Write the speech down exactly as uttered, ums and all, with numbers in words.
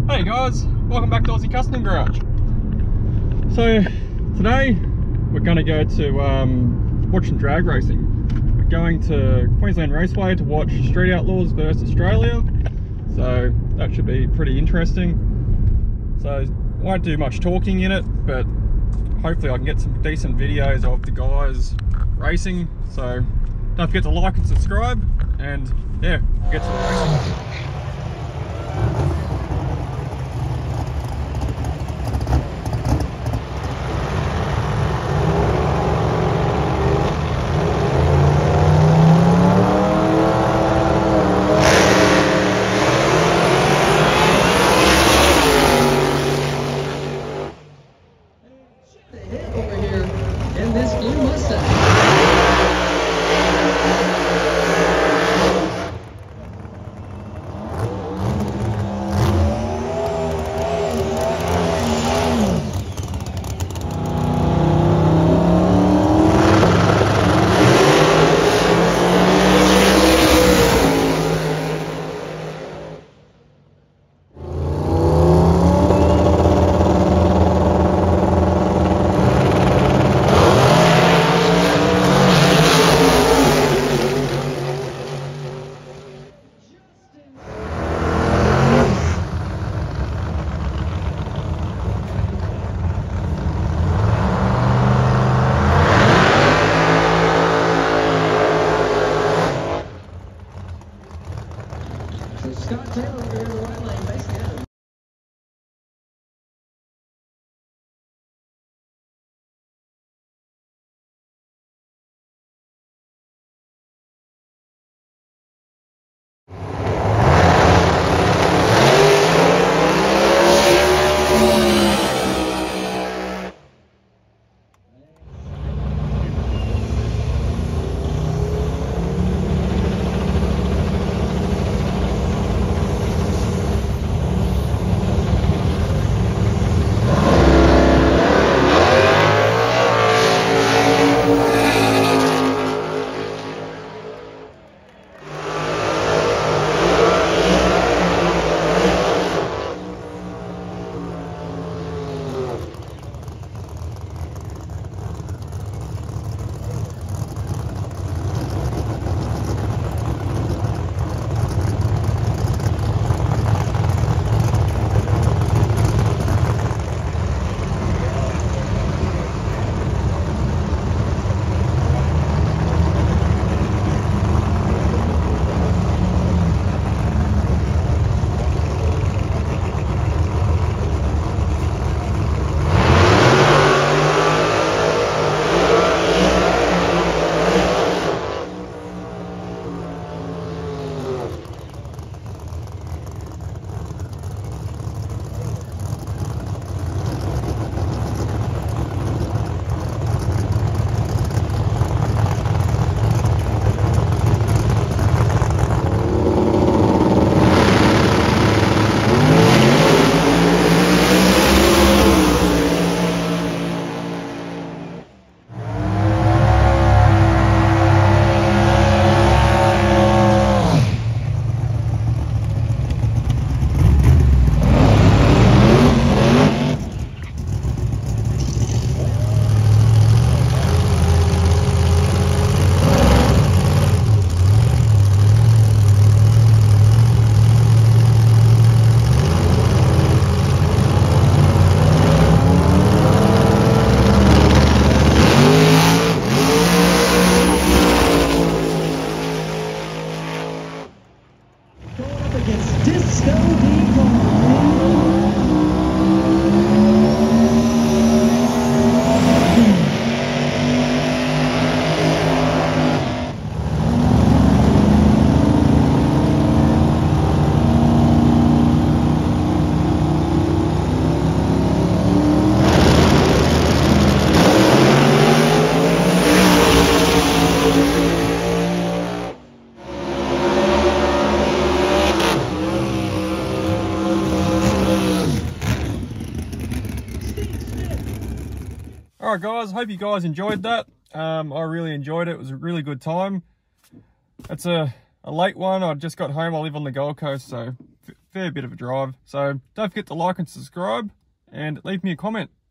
Hey guys, welcome back to Aussie Custom Garage. So today we're going to go to um, watch some drag racing. We're going to Queensland Raceway to watch Street Outlaws versus Australia. So that should be pretty interesting. So I won't do much talking in it, but hopefully I can get some decent videos of the guys racing. So don't forget to like and subscribe, and yeah, get some racing. Over here in this blue Mustang. Scott Taylor over here in the right lane, basically out of against Disco Alright guys, hope you guys enjoyed that. Um, I really enjoyed it. It was a really good time. It's a, a late one. I just got home. I live on the Gold Coast, so fair bit of a drive. So don't forget to like and subscribe and leave me a comment.